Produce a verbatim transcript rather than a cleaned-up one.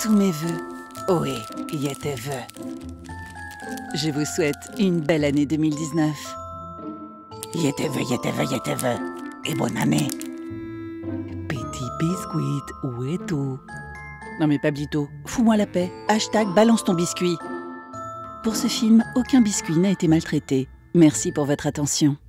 tous mes vœux. Oui, y était vœux. Je vous souhaite une belle année deux mille dix-neuf. Y était vœux, y était vœux, y était vœux. Et bonne année. Petit biscuit, où est tout? Non mais Pablito, fous-moi la paix. Hashtag balance ton biscuit. Pour ce film, aucun biscuit n'a été maltraité. Merci pour votre attention.